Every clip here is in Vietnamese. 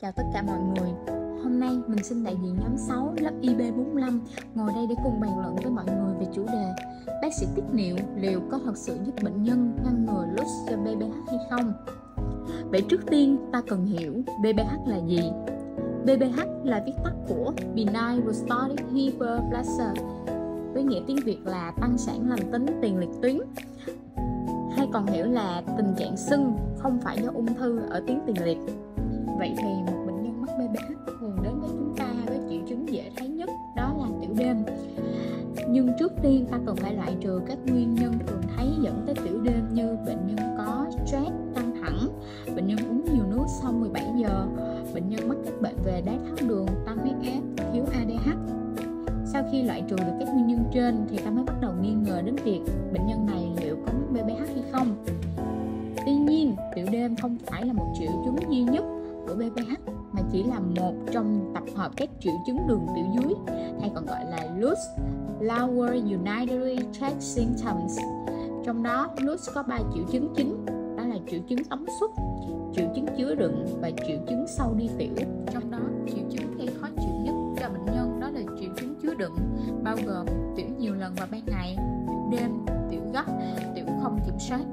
Chào tất cả mọi người. Hôm nay mình xin đại diện nhóm 6 lớp IB45 ngồi đây để cùng bàn luận với mọi người về chủ đề bác sĩ tiết niệu liệu có thật sự giúp bệnh nhân ngăn ngừa LUTS do BPH hay không? Vậy trước tiên ta cần hiểu BPH là gì? BPH là viết tắt của Benign Prostatic Hyperplasia, với nghĩa tiếng Việt là tăng sản lành tính tiền liệt tuyến, hay còn hiểu là tình trạng sưng không phải do ung thư ở tuyến tiền liệt. Vậy thì một bệnh nhân mắc BPH thường đến với chúng ta với triệu chứng dễ thấy nhất đó là tiểu đêm. Nhưng trước tiên ta cần phải loại trừ các nguyên nhân thường thấy dẫn tới tiểu đêm như bệnh nhân có stress, căng thẳng, bệnh nhân uống nhiều nước sau 17 giờ, bệnh nhân mắc các bệnh về đái tháo đường, tăng huyết áp, thiếu ADH. Sau khi loại trừ được các nguyên nhân trên thì ta mới bắt đầu nghi ngờ đến việc bệnh nhân này liệu có mắc BPH hay không. Tuy nhiên, tiểu đêm không phải là một triệu chứng duy nhất của BPH mà chỉ là một trong tập hợp các triệu chứng đường tiểu dưới, hay còn gọi là LUTS, Lower Urinary Tract Symptoms. Trong đó, LUTS có 3 triệu chứng chính, đó là triệu chứng tống xuất, triệu chứng chứa đựng và triệu chứng sau đi tiểu. Trong đó, triệu chứng gây khó chịu nhất cho bệnh nhân đó là triệu chứng chứa đựng, bao gồm tiểu nhiều lần vào ban ngày, tiểu đêm, tiểu gấp, tiểu không kiểm soát.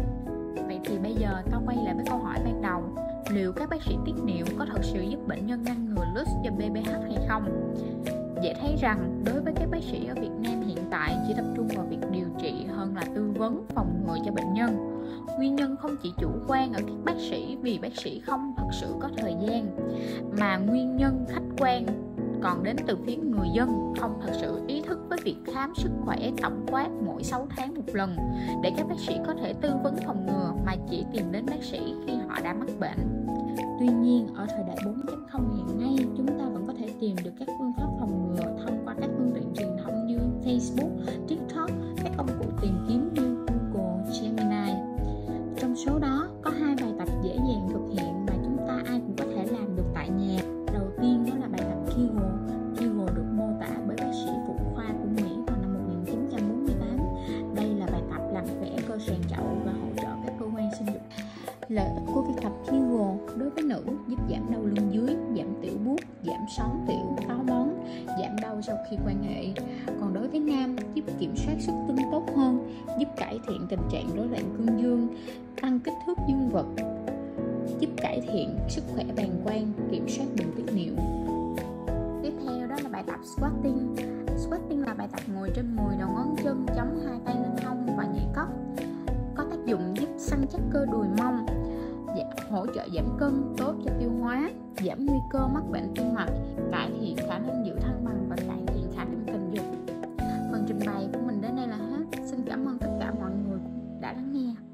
Vậy thì bây giờ ta quay lại với câu hỏi ban đầu, liệu các bác sĩ tiết niệu có thật sự giúp bệnh nhân ngăn ngừa LUTS do BPH hay không? Dễ thấy rằng đối với các bác sĩ ở Việt Nam hiện tại chỉ tập trung vào việc điều trị hơn là tư vấn, phòng ngừa cho bệnh nhân. Nguyên nhân không chỉ chủ quan ở các bác sĩ vì bác sĩ không thật sự có thời gian, mà nguyên nhân khách quan còn đến từ phía người dân không thật sự ý thức với việc khám sức khỏe tổng quát mỗi 6 tháng một lần để các bác sĩ có thể tư vấn phòng ngừa, mà chỉ tìm đến bác sĩ khi họ đã mắc bệnh. Tuy nhiên, ở thời đại 4.0 hiện nay, chúng ta vẫn có thể tìm được các phương pháp phòng ngừa thông qua các phương tiện truyền thông như Facebook, TikTok, các công cụ tìm kiếm như Google, Gemini. Trong số đó, có 2 bài tập dễ dàng thực hiện mà chúng ta ai cũng có thể làm được tại nhà. Đầu tiên đó là bài tập Kegel. Kegel được mô tả bởi bác sĩ phụ khoa của Mỹ vào năm 1948. Đây là bài tập làm khỏe cơ sàn chậu và hỗ trợ các cơ quan sinh dục. Lợi ích của việc tập Kegel đối với nữ giúp giảm đau lưng dưới, giảm tiểu buốt, giảm són tiểu, táo bón, giảm đau sau khi quan hệ. Còn đối với nam, giúp kiểm soát xuất tinh tốt hơn, giúp cải thiện tình trạng rối loạn cương dương, tăng kích thước dương vật, giúp cải thiện sức khỏe bàng quang, kiểm soát đường tiết niệu. Tiếp theo đó là bài tập squatting. Squatting là bài tập ngồi trên 10 đầu ngón chân, chống 2 tay lên hông và nhảy cóc. Có tác dụng giúp săn chắc cơ đùi mông, hỗ trợ giảm cân, tốt cho tiêu hóa, giảm nguy cơ mắc bệnh tim mạch, cải thiện khả năng giữ thăng bằng và cải thiện khả năng tình dục. Phần trình bày của mình đến đây là hết. Xin cảm ơn tất cả mọi người đã lắng nghe.